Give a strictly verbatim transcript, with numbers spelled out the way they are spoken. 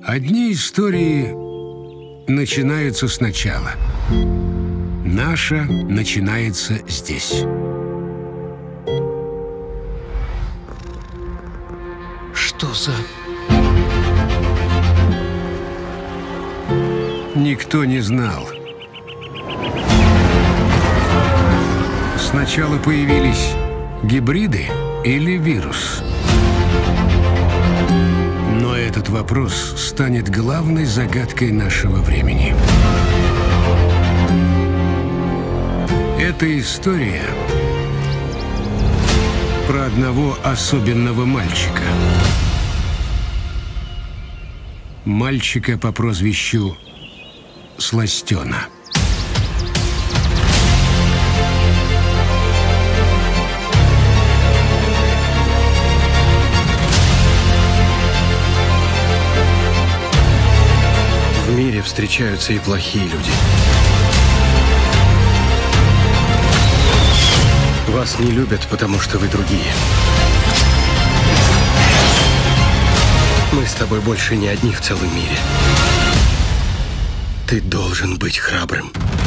Одни истории начинаются сначала. Наша начинается здесь. Что за... Никто не знал. Сначала появились гибриды или вирус. Но этот вопрос станет главной загадкой нашего времени. Эта история про одного особенного мальчика. Мальчика по прозвищу Сластена. В мире встречаются и плохие люди. Вас не любят, потому что вы другие. Мы с тобой больше не одни в целом мире. Ты должен быть храбрым.